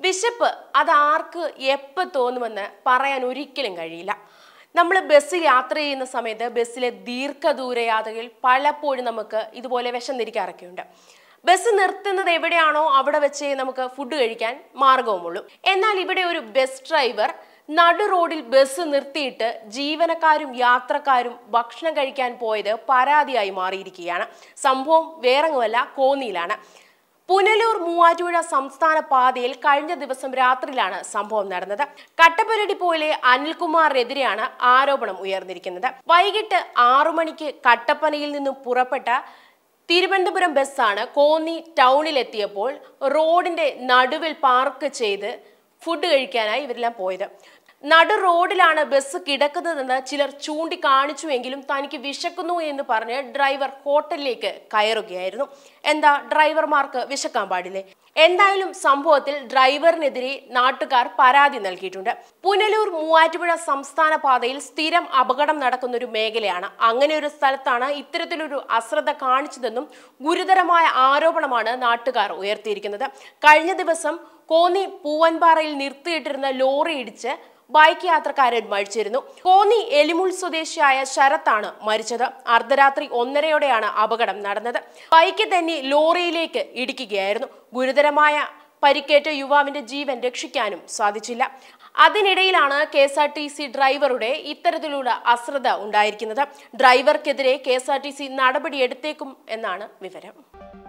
വിശപ്പ് അതാർക്ക് എപ്പോൾ തോന്നുമെന്ന് പറയാൻ ഒരിക്കലും കഴിയില്ല. നമ്മൾ ബസ്സിൽ യാത്ര ചെയ്യുന്ന സമയത്ത് ബസ്സിലെ ദീർഘദൂര യാത്രയിൽ പലപ്പോഴും നമുക്ക് ഇതുപോലെ വിശന്നിരിക്കാറൊക്കെയുണ്ട്. ബസ് നിർത്തുന്നത് എവിടെയാണോ അവിടെ വെച്ച് നമുക്ക് ഫുഡ് കഴിക്കാൻ മാർഗവുമുള്ളൂ. എന്നാൽ ഇവിടെ ഒരു ബസ് ഡ്രൈവർ നടു റോഡിൽ ബസ് നിർത്തിയിട്ട് ജീവനക്കാരും യാത്രക്കാരും ഭക്ഷണം കഴിക്കാൻ പോയത് പരാതിയായി മാറിയിരിക്കുകയാണ്. സംഭവം വേറെങ്ങുമല്ല, കോന്നിയിലാണ്. പുനലൂർ മൂവാറ്റുപുഴ സംസ്ഥാന പാതയിൽ കഴിഞ്ഞ ദിവസം രാത്രിയിലാണ് സംഭവം നടന്നത്. കട്ടപ്പന ഡിപ്പോയിലെ അനിൽകുമാറിനെതിരെയാണ് ആരോപണം ഉയർന്നിരിക്കുന്നത്. വൈകിട്ട് 6 മണിക്ക് കട്ടപ്പനയിൽ നിന്നും പുറപ്പെട്ട തിരുവനന്തപുരം ബസ്സാണ് കോന്നി ടൗണിലെത്തിയപ്പോൾ റോഡിന്റെ നടുവിൽ പാർക്ക് ചെയ്ത് ഫുഡ് കഴിക്കാനായി ഇവരെല്ലാം പോയത്. നടു റോഡിലാണ് ബസ് കിടക്കുന്നതെന്ന് ചിലർ ചൂണ്ടിക്കാണിച്ചുവെങ്കിലും തനിക്ക് വിശക്കുന്നു എന്ന് പറഞ്ഞ് ഡ്രൈവർ ഹോട്ടലിലേക്ക് കയറുകയായിരുന്നു. എന്താ, ഡ്രൈവർമാർക്ക് വിശക്കാൻ പാടില്ലേ? എന്തായാലും സംഭവത്തിൽ ഡ്രൈവറിനെതിരെ നാട്ടുകാർ പരാതി നൽകിയിട്ടുണ്ട്. പുനലൂർ മൂവാറ്റുപുഴ സംസ്ഥാന പാതയിൽ സ്ഥിരം അപകടം നടക്കുന്ന ഒരു മേഖലയാണ്. അങ്ങനെ ഒരു സ്ഥലത്താണ് ഇത്തരത്തിലൊരു അശ്രദ്ധ കാണിച്ചതെന്നും ഗുരുതരമായ ആരോപണമാണ് നാട്ടുകാർ ഉയർത്തിയിരിക്കുന്നത്. കഴിഞ്ഞ ദിവസം കോന്നി പൂവൻപാറയിൽ നിർത്തിയിട്ടിരുന്ന ലോറി ഇടിച്ച് ബൈക്ക് യാത്രക്കാരൻ മരിച്ചിരുന്നു. കോന്നി എലിമുൾ സ്വദേശിയായ ശരത്താണ് മരിച്ചത്. അർദ്ധരാത്രി 1:30യോടെയാണ് അപകടം നടന്നത്. ബൈക്ക് തന്നെ ലോറിയിലേക്ക് ഇടിക്കുകയായിരുന്നു. ഗുരുതരമായ പരിക്കേറ്റ യുവാവിന്റെ ജീവൻ രക്ഷിക്കാനും സാധിച്ചില്ല. അതിനിടയിലാണ് KSRTC ഡ്രൈവറുടെ ഇത്തരത്തിലുള്ള അശ്രദ്ധ ഉണ്ടായിരിക്കുന്നത്. ഡ്രൈവർക്കെതിരെ KSRTC നടപടിയെടുത്തേക്കും എന്നാണ് വിവരം.